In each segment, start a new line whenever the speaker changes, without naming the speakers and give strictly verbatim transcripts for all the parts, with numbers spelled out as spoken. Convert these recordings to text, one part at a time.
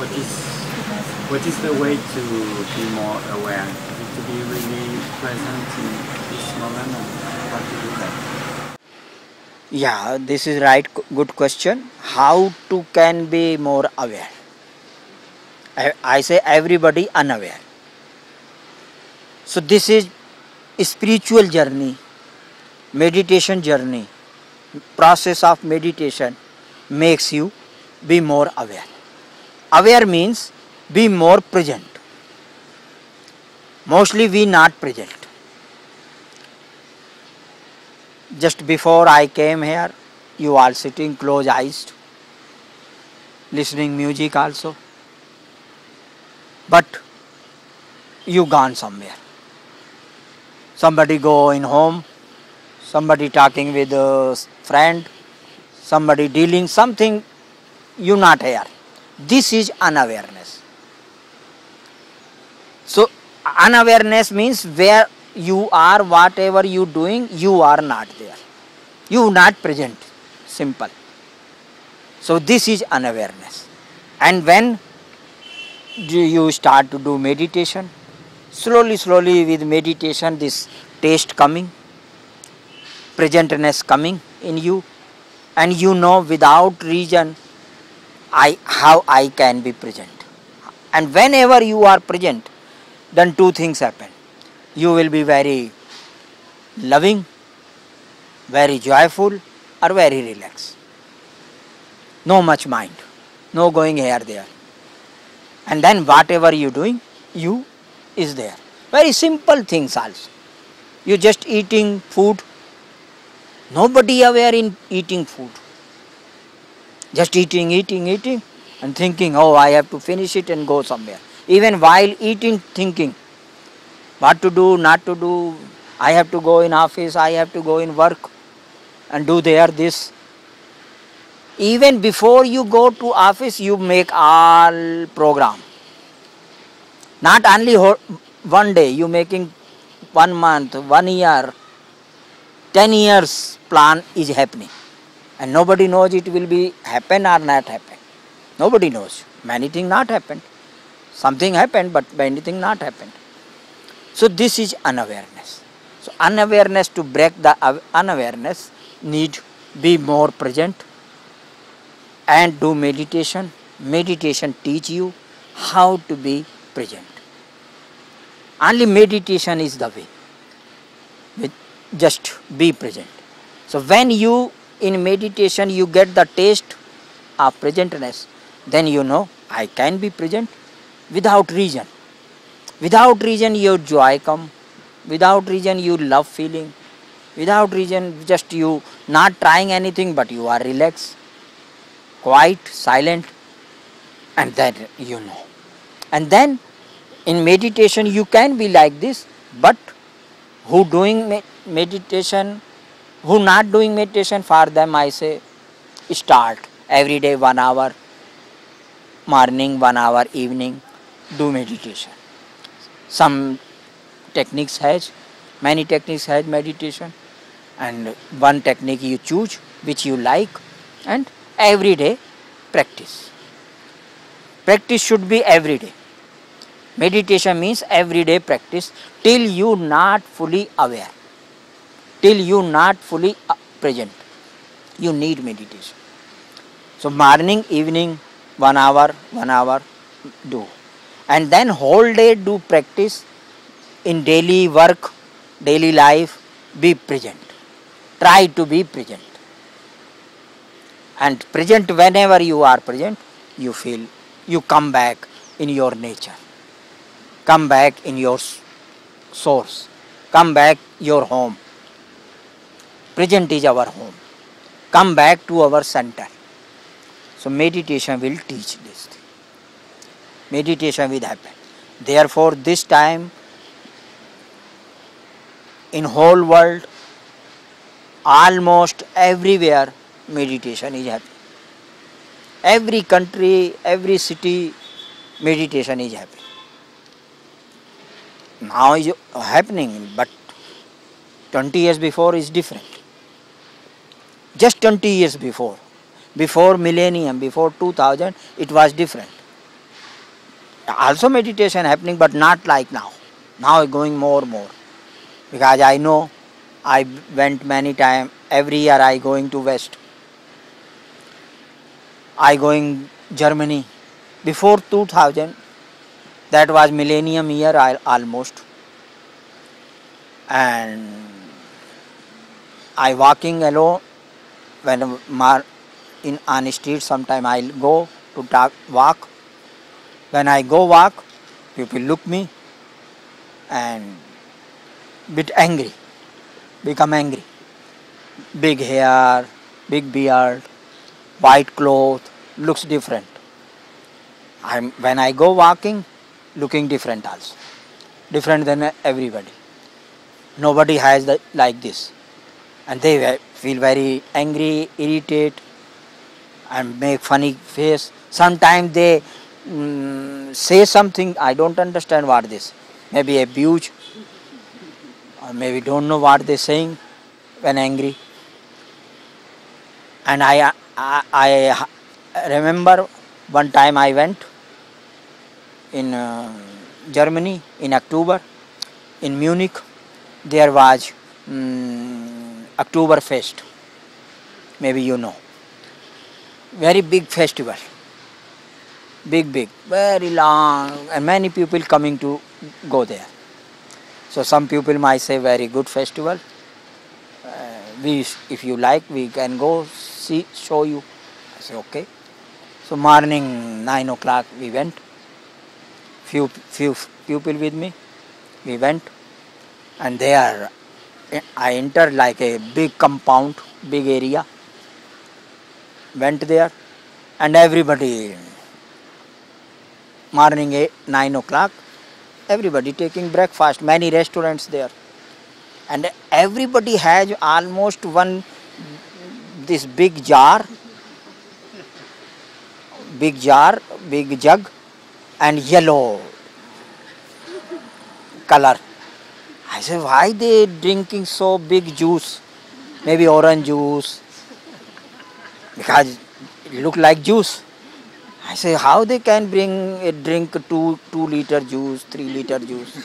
What is what is the way to be more aware? Is it to be really present in this moment, and how to do that?
Yeah, this is right. Good question. How to can be more aware? I, I say everybody unaware. So this is a spiritual journey, meditation journey. Process of meditation makes you be more aware. Aware means be more present. Mostly we not present. Just before I came here, you are sitting closed eyes, listening music also. But you gone somewhere. Somebody go in home, somebody talking with a friend, somebody dealing something, you not here. This is unawareness. So unawareness means where you are, whatever you doing, you are not there. You not present. Simple. So this is unawareness. And when do you start to do meditation? Slowly, slowly with meditation, this taste coming, presentness coming in you, and you know without reason I how I can be present. And whenever you are present, then two things happen. You will be very loving, very joyful, or very relaxed. No much mind, no going here there. And then whatever you doing, you is there. Very simple things also. You just eating food. Nobody aware in eating food. Just eating, eating, eating, and thinking, oh, I have to finish it and go somewhere. Even while eating, thinking, what to do, not to do. I have to go in office, I have to go in work and do there this. Even before you go to office, you make all program. Not only one day, you making one month, one year, ten years plan is happening. And nobody knows it will be happen or not happen. Nobody knows. Many things not happened. Something happened, but many things not happened. So this is unawareness. So unawareness, to break the unawareness, need be more present and do meditation. Meditation teach you how to be present. Only meditation is the way. With just be present. So when you in meditation you get the taste of presentness, then you know I can be present without reason. Without reason your joy come. Without reason you love feeling. Without reason just you not trying anything, but you are relaxed, quiet, silent, and then you know. And then in meditation you can be like this, but who doing meditation, who not doing meditation, for them I say start every day one hour, morning one hour, evening, do meditation. Some techniques has, many techniques has meditation, and one technique you choose which you like, and every day practice. Practice should be every day. Meditation means everyday practice till you not fully aware, till you not fully present. You need meditation. So morning, evening, one hour, one hour do. And then whole day do practice in daily work, daily life, be present. Try to be present. And present, whenever you are present, you feel, you come back in your nature. Come back in your source. Come back your home. Present is our home. Come back to our center. So meditation will teach this thing. Meditation will happen. Therefore this time in whole world, almost everywhere meditation is happening. Every country, every city, meditation is happening. Now is happening, but twenty years before is different. Just twenty years before, before millennium, before two thousand, it was different. Also meditation happening, but not like now. Now going more more. Because I know I went many times. Every year I going to West. I going Germany. Before two thousand, that was millennium year almost. And I walking alone when in on street. Sometime I'll go to talk, walk. When I go walk, people look me and bit angry, become angry. Big hair, big beard, white cloth, looks different. I'm, when I go walking, looking different also, different than everybody. Nobody has the, like this, and they feel very angry, irritated, and make funny face. Sometimes they mm, say something I don't understand what this. Maybe abuse, or maybe don't know what they're saying when angry. And I, I, I remember one time I went in uh, Germany in October, in Munich. There was um, October Fest. Maybe you know. Very big festival. Big, big, very long, and many people coming to go there. So some people might say very good festival. Uh, we, if you like, we can go see, show you. I say okay. So morning nine o'clock we went. Few few people with me. We went, and there I entered like a big compound, big area. Went there, and everybody. Morning eight, nine o'clock, everybody taking breakfast, many restaurants there. And everybody has almost one, this big jar, big jar, big jug, and yellow color. I said, why they drinking so big juice? Maybe orange juice, because it look like juice. I say, how they can bring a drink two two liter juice, three liter juice?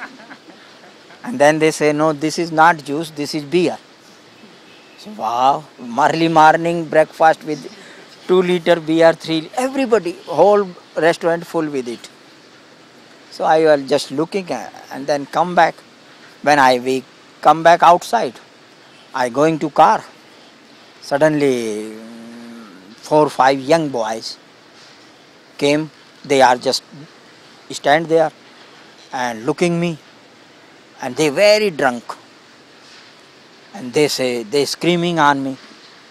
And then they say, no, this is not juice, this is beer. So, wow, early morning breakfast with two liter beer, three, everybody, whole restaurant full with it. So I was just looking at, and then come back. When I we come back outside, I going to car. Suddenly, four or five young boys came. They are just stand there and looking me, and they very drunk, and they say, they screaming on me,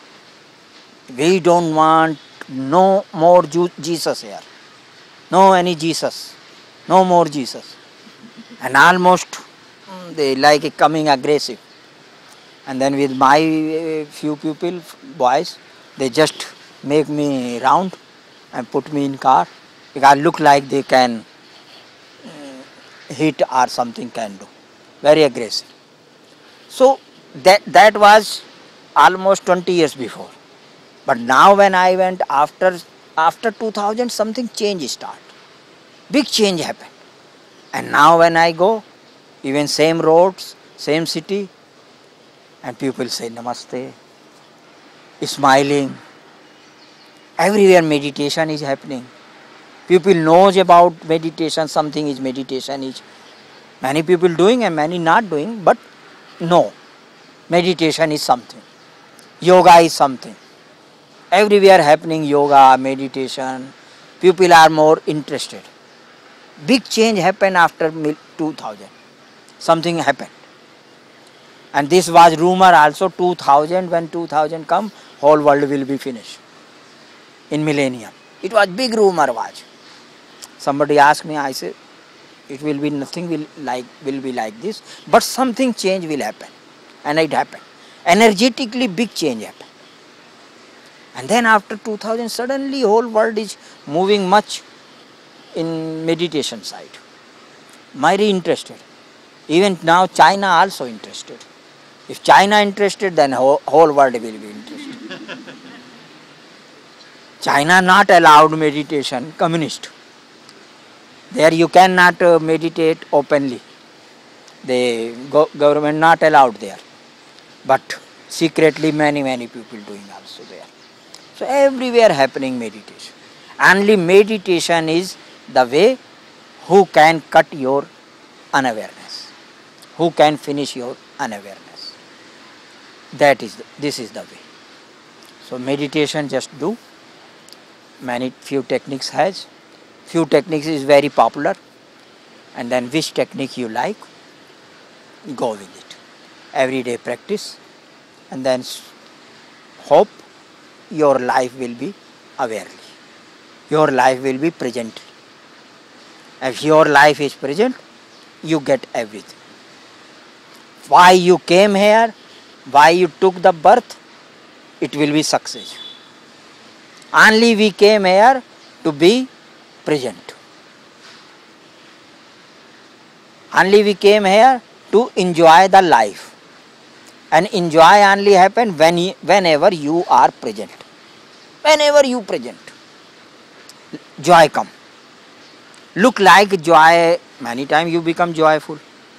we don't want no more Jesus here, no any Jesus, no more Jesus. And almost they like coming aggressive. And then with my uh, few people, boys, they just make me round and put me in car, because I look like they can uh, hit or something can do. Very aggressive. So that that was almost twenty years before. But now when I went after after two thousand, something change start. Big change happened. And now when I go, even same roads, same city, and people say namaste, smiling. Everywhere meditation is happening. People knows about meditation, something is meditation is. Many people doing and many not doing, but no, meditation is something. Yoga is something. Everywhere happening yoga, meditation. People are more interested. Big change happened after two thousand. Something happened. And this was rumor also two thousand, when two thousand come, whole world will be finished. In millennium. It was big rumor was. Somebody asked me, I said, it will be nothing will like will be like this, but something change will happen. And it happened. Energetically big change happened. And then after two thousand, suddenly whole world is moving much in meditation side. Very interested. Even now China also interested. If China interested, then whole, whole world will be interested. China not allowed meditation, communist. There you cannot uh, meditate openly. The go government not allowed there. But secretly many many people doing also there. So everywhere happening meditation. Only meditation is the way who can cut your unawareness, who can finish your unawareness. That is the, this is the way. So meditation just do. Many few techniques has. Few techniques is very popular, and then which technique you like, go with it. Everyday practice, and then hope your life will be awarely. Your life will be present. If your life is present, you get everything. Why you came here, why you took the birth, it will be success. Only we came here to be present. Only we came here to enjoy the life. And enjoy only happen when you, whenever you are present. Whenever you present, joy come. Look like joy, many times you become joyful.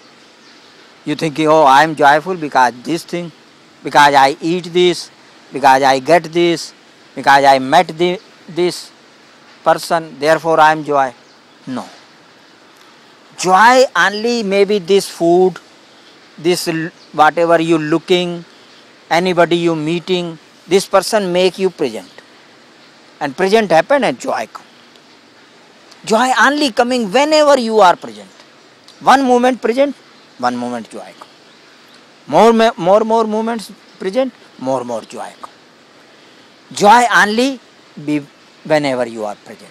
You thinking, oh, I am joyful because this thing, because I eat this, because I get this, because I met the, this person, therefore I am joy. No. Joy only maybe this food, this whatever you looking, anybody you meeting, this person make you present. And present happen and joy come. Joy only coming whenever you are present. One moment present, one moment joy come. More, more, more moments present, more, more joy come. Joy only be whenever you are present.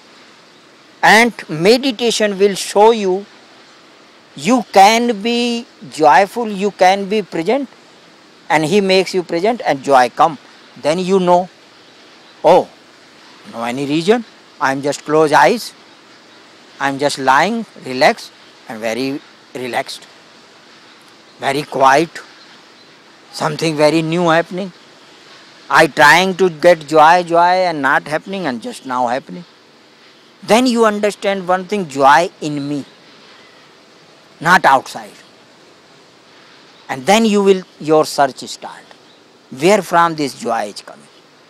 And meditation will show you, you can be joyful, you can be present, and he makes you present and joy come. Then you know, oh, no any reason, I am just close eyes, I am just lying, relaxed, and very relaxed, very quiet, something very new happening. I trying to get joy, joy and not happening and just now happening. Then you understand one thing, joy in me, not outside. And then you will, your search start. Where from this joy is coming?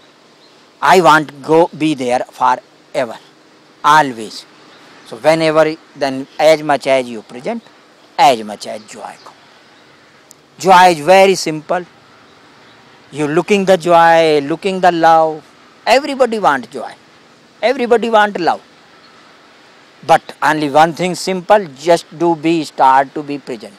I want to go be there forever, always. So whenever, then as much as you present, as much as joy come. Joy is very simple. You looking the joy, looking the love. Everybody want joy. Everybody want love. But only one thing simple, just do be, start to be present.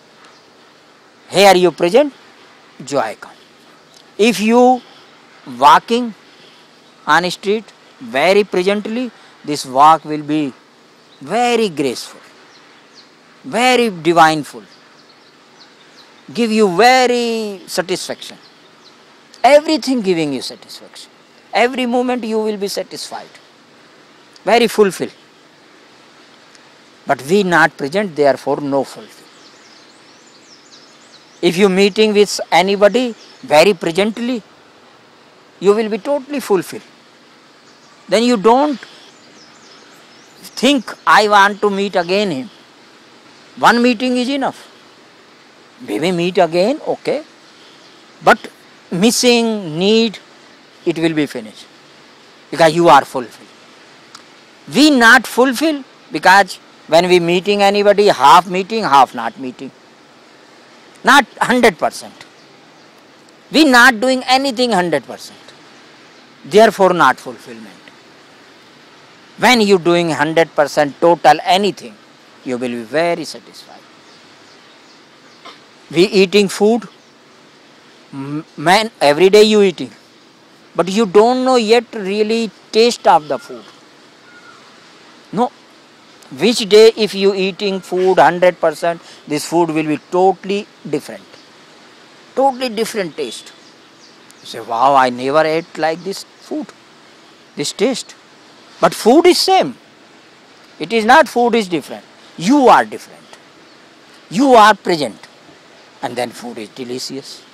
Here you present, joy come. If you walking on a street very presently, this walk will be very graceful, very divineful, give you very satisfaction. Everything giving you satisfaction. Every moment you will be satisfied, very fulfilled. But we not present, therefore no fulfill. If you meeting with anybody very presently, you will be totally fulfilled. Then you don't think, I want to meet again him. One meeting is enough. We may meet again, okay. But missing, need, it will be finished. Because you are fulfilled. We not fulfill because when we meeting anybody, half meeting, half not meeting. Not one hundred percent. We not doing anything one hundred percent. Therefore not fulfillment. When you doing one hundred percent total anything, you will be very satisfied. We eating food, man, every day you eating. But you don't know yet really taste of the food. No. Which day if you eating food one hundred percent, this food will be totally different. Totally different taste. You say, wow, I never ate like this food, this taste. But food is same. It is not food is different. You are different. You are present. And then food is delicious.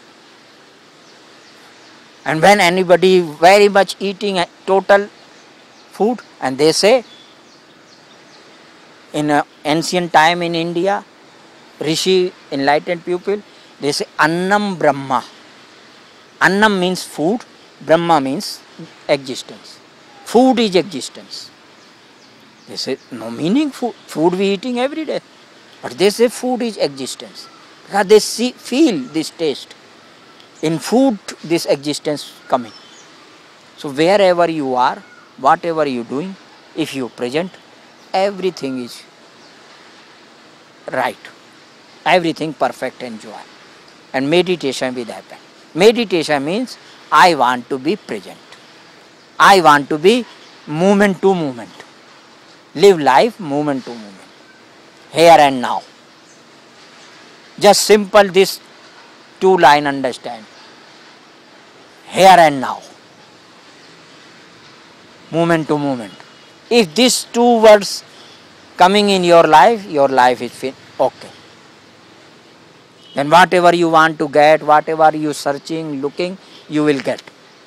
And when anybody very much eating total food and they say, In uh, ancient time in India, Rishi, enlightened people, they say Annam Brahma. Annam means food, Brahma means existence. Food is existence. They say no meaning food. Food we eating every day. But they say food is existence. Because they see, feel this taste. In food, this existence coming. So wherever you are, whatever you doing, if you present, everything is right. Everything perfect and joy. And meditation will happen. Meditation means I want to be present. I want to be moment to moment. Live life moment to moment. Here and now. Just simple this two line understand. Here and now. Moment to moment. If these two words coming in your life, your life is fit, okay. Then whatever you want to get, whatever you searching, looking, you will get.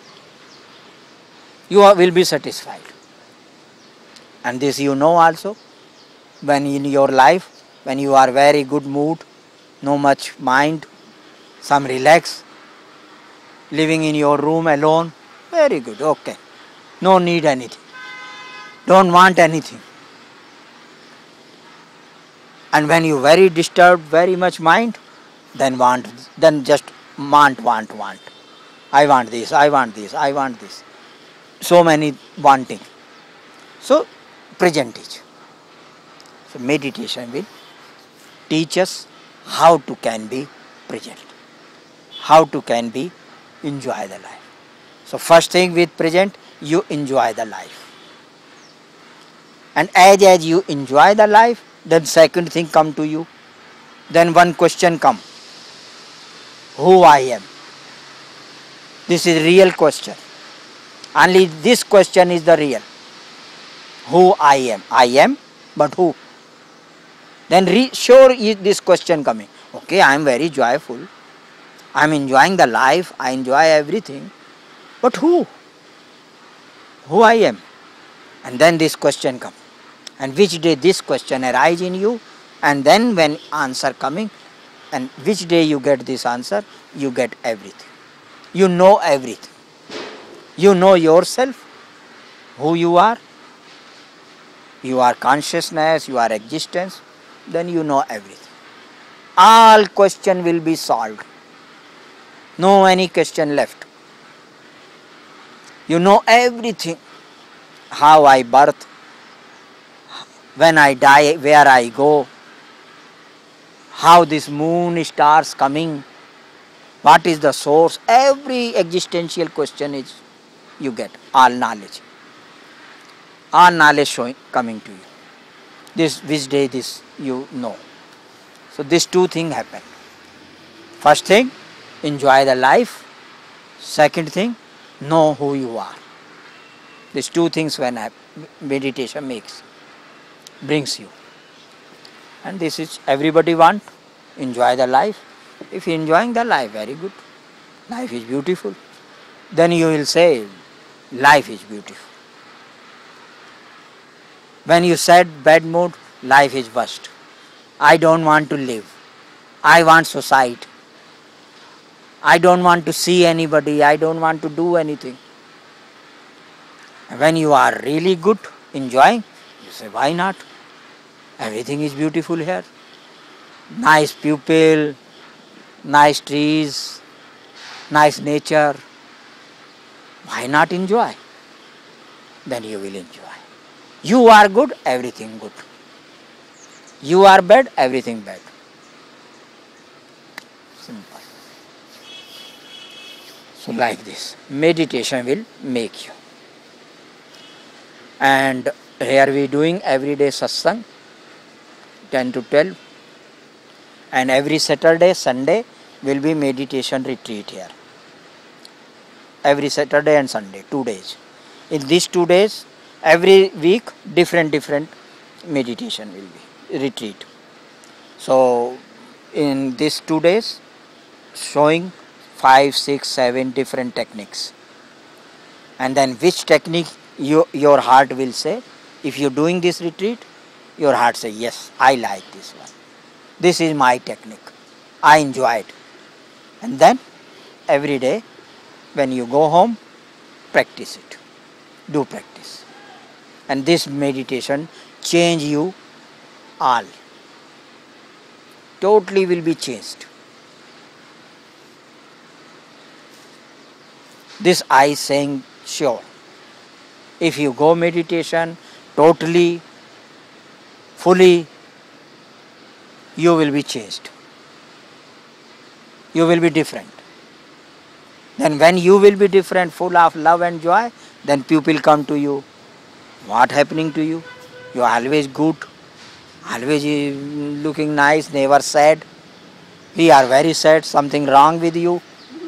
You are, will be satisfied. And this you know also, when in your life, when you are very good mood, no much mind, some relax, living in your room alone, very good, okay. No need anything. Don't want anything. And when you very disturbed, very much mind, then want, then just want, want, want. I want this, I want this, I want this. So many wanting. So present is. So meditation will teach us how to can be present. How to can be enjoy the life. So first thing with present, you enjoy the life. And as as you enjoy the life, then second thing come to you. Then one question come. Who I am? This is real question. Only this question is the real. Who I am? I am, but who? Then re sure is this question coming. Okay, I am very joyful. I am enjoying the life. I enjoy everything. But who? Who I am? And then this question comes. And which day this question arise in you, and then when answer coming, and which day you get this answer, you get everything. You know everything. You know yourself, who you are, you are consciousness, you are existence, then you know everything. All question will be solved. No any question left. You know everything. How I birth, when I die, where I go, how this moon, stars coming, what is the source, every existential question is you get, all knowledge. All knowledge showing, coming to you. This, which day this you know. So these two things happen. First thing, enjoy the life. Second thing, know who you are. These two things when meditation makes, brings you. And this is everybody want, enjoy the life. If you enjoying the life, very good. Life is beautiful. Then you will say, life is beautiful. When you said bad mood, life is worst. I don't want to live. I want society. I don't want to see anybody. I don't want to do anything. When you are really good, enjoying, you say, why not? Everything is beautiful here. Nice people, nice trees, nice nature. Why not enjoy? Then you will enjoy. You are good, everything good. You are bad, everything bad. Simple. So like this, meditation will make you. And here we doing everyday satsang, ten to twelve. And every Saturday, Sunday will be meditation retreat here. Every Saturday and Sunday, two days. In these two days, every week, different, different meditation will be, retreat. So, in these two days, showing five, six, seven different techniques. And then which technique you, your heart will say, if you're doing this retreat, your heart says, yes, I like this one. This is my technique. I enjoy it. And then every day when you go home, practice it. Do practice. And this meditation change you all. Totally will be changed. This I saying sure. If you go meditation totally, fully, you will be changed. You will be different. Then when you will be different, full of love and joy, then people come to you. What happening to you? You are always good, always looking nice, never sad. We are very sad, something wrong with you.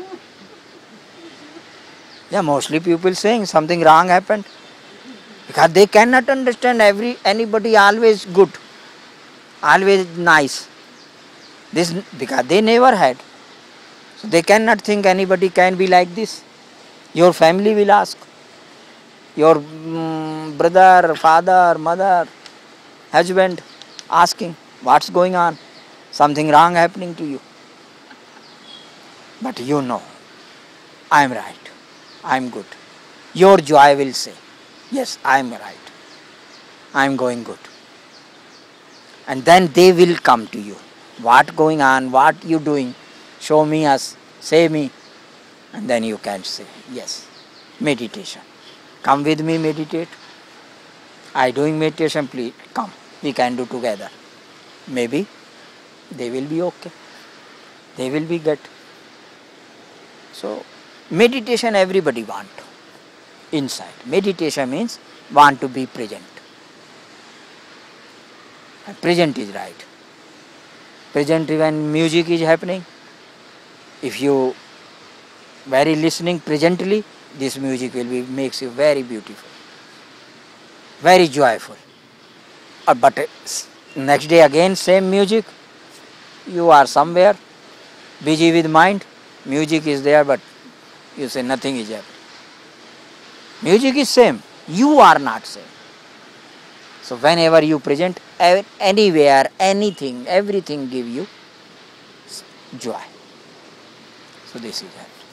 Yeah, mostly people saying something wrong happened. Because they cannot understand every anybody always good, always nice. This because they never had. So they cannot think anybody can be like this. Your family will ask. Your um, brother, father, mother, husband asking, what's going on? Something wrong happening to you. But you know, I am right. I am good. Your joy will say, yes, I am right. I am going good. And then they will come to you. What going on? What you doing? Show me us. Say me. And then you can say, yes, meditation. Come with me, meditate. I doing meditation, please come. We can do together. Maybe they will be okay. They will be good. So meditation everybody want inside. Meditation means want to be present. And present is right. Present when music is happening. If you very listening presently, this music will be makes you very beautiful, very joyful. Uh, but uh, next day again same music. You are somewhere busy with mind. Music is there, but you say nothing is happening. Music is same. You are not same. So whenever you present, anywhere, anything, everything give you joy. So this is it.